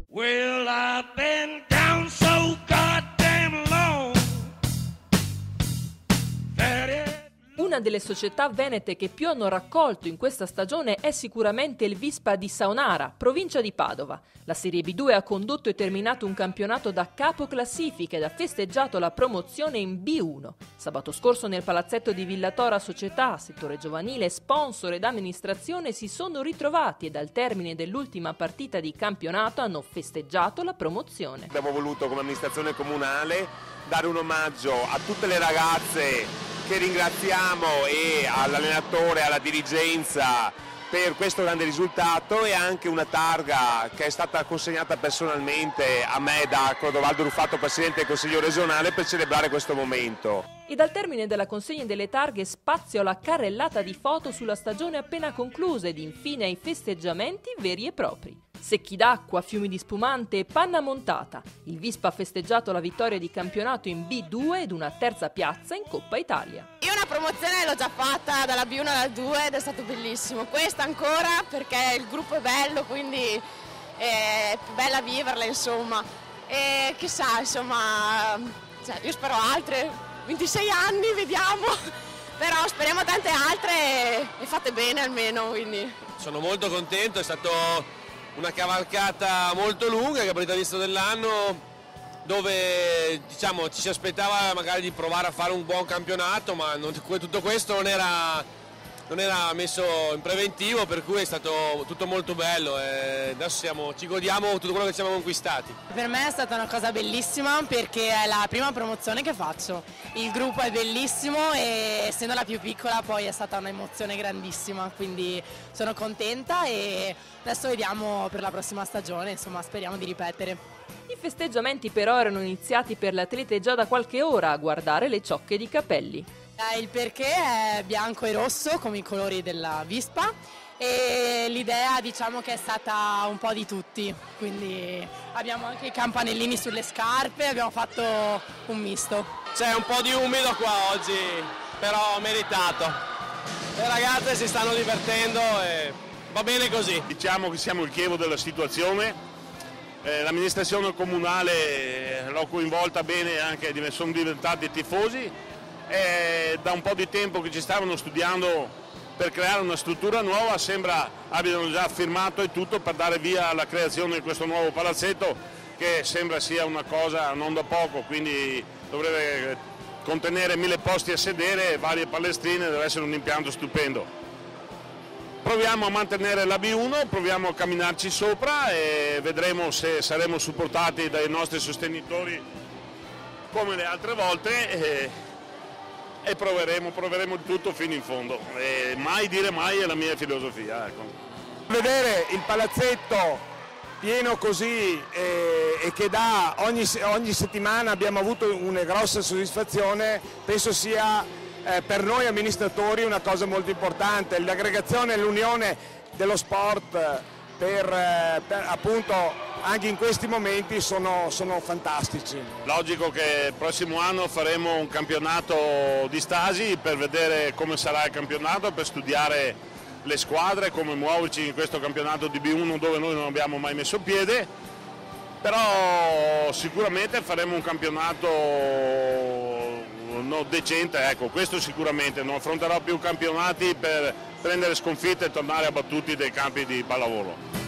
Well, I've been down so goddamn long. Una delle società venete che più hanno raccolto in questa stagione è sicuramente il Vispa di Saonara, provincia di Padova. La Serie B2 ha condotto e terminato un campionato da capo classifica ed ha festeggiato la promozione in B1. Sabato scorso nel palazzetto di Villatora società, settore giovanile, sponsor ed amministrazione si sono ritrovati e dal termine dell'ultima partita di campionato hanno festeggiato la promozione. Abbiamo voluto come amministrazione comunale dare un omaggio a tutte le ragazze che ringraziamo e all'allenatore, alla dirigenza per questo grande risultato, e anche una targa che è stata consegnata personalmente a me da Clodovaldo Ruffatto, Presidente del Consiglio regionale, per celebrare questo momento. E dal termine della consegna delle targhe spazio alla carrellata di foto sulla stagione appena conclusa ed infine ai festeggiamenti veri e propri. Secchi d'acqua, fiumi di spumante e panna montata. Il Vispa ha festeggiato la vittoria di campionato in B2 ed una terza piazza in Coppa Italia. Io una promozione l'ho già fatta dalla B1 alla 2 ed è stato bellissimo. Questa ancora perché il gruppo è bello, quindi è bella viverla, insomma. E chissà, insomma, io spero altre 26 anni, vediamo. Però speriamo tante altre e fatte bene almeno, quindi. Sono molto contento, è stato una cavalcata molto lunga, che è l'inizio dell'anno, dove diciamo ci si aspettava magari di provare a fare un buon campionato, ma tutto questo non era messo in preventivo, per cui è stato tutto molto bello e adesso ci godiamo tutto quello che ci siamo conquistati. Per me è stata una cosa bellissima perché è la prima promozione che faccio, il gruppo è bellissimo e essendo la più piccola poi è stata un'emozione grandissima, quindi sono contenta e adesso vediamo per la prossima stagione, insomma speriamo di ripetere. I festeggiamenti però erano iniziati per le atlete già da qualche ora a guardare le ciocche di capelli. Il perché è bianco e rosso come i colori della Vispa e l'idea diciamo che è stata un po' di tutti, quindi abbiamo anche i campanellini sulle scarpe, abbiamo fatto un misto. C'è un po' di umido qua oggi, però meritato. Le ragazze si stanno divertendo e va bene così. Diciamo che siamo il chievo della situazione, l'amministrazione comunale l'ho coinvolta bene, anche sono diventati tifosi. È da un po' di tempo che ci stavano studiando per creare una struttura nuova, sembra abbiano già firmato e tutto per dare via alla creazione di questo nuovo palazzetto, che sembra sia una cosa non da poco, quindi dovrebbe contenere 1000 posti a sedere, varie palestrine, deve essere un impianto stupendo. Proviamo a mantenere la B1, proviamo a camminarci sopra e vedremo se saremo supportati dai nostri sostenitori come le altre volte. E proveremo il tutto fino in fondo, e mai dire mai è la mia filosofia, ecco. Vedere il palazzetto pieno così e che ogni settimana abbiamo avuto una grossa soddisfazione, penso sia per noi amministratori una cosa molto importante, l'aggregazione e l'unione dello sport per appunto anche in questi momenti sono fantastici. Logico che il prossimo anno faremo un campionato di stasi per vedere come sarà il campionato, per studiare le squadre, come muoverci in questo campionato di B1 dove noi non abbiamo mai messo piede, però sicuramente faremo un campionato decente, ecco, questo sicuramente, non affronterò più campionati per prendere sconfitte e tornare abbattuti dai campi di pallavolo.